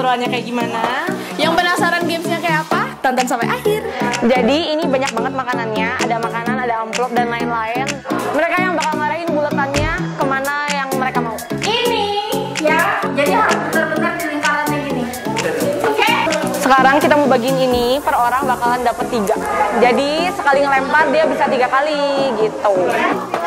keseruannya kayak gimana. Yang penasaran gamesnya kayak apa? Tonton sampai akhir. Jadi ini banyak banget makanannya, ada makanan, ada amplop dan lain-lain. Mereka yang bakal ngarahin buletannya kemana yang mereka mau. Ini ya, jadi harus benar-benar di lingkarannya gini. Oke? Sekarang kita mau bagiin ini, per orang bakalan dapet 3. Jadi sekali ngelempar dia bisa 3 kali gitu.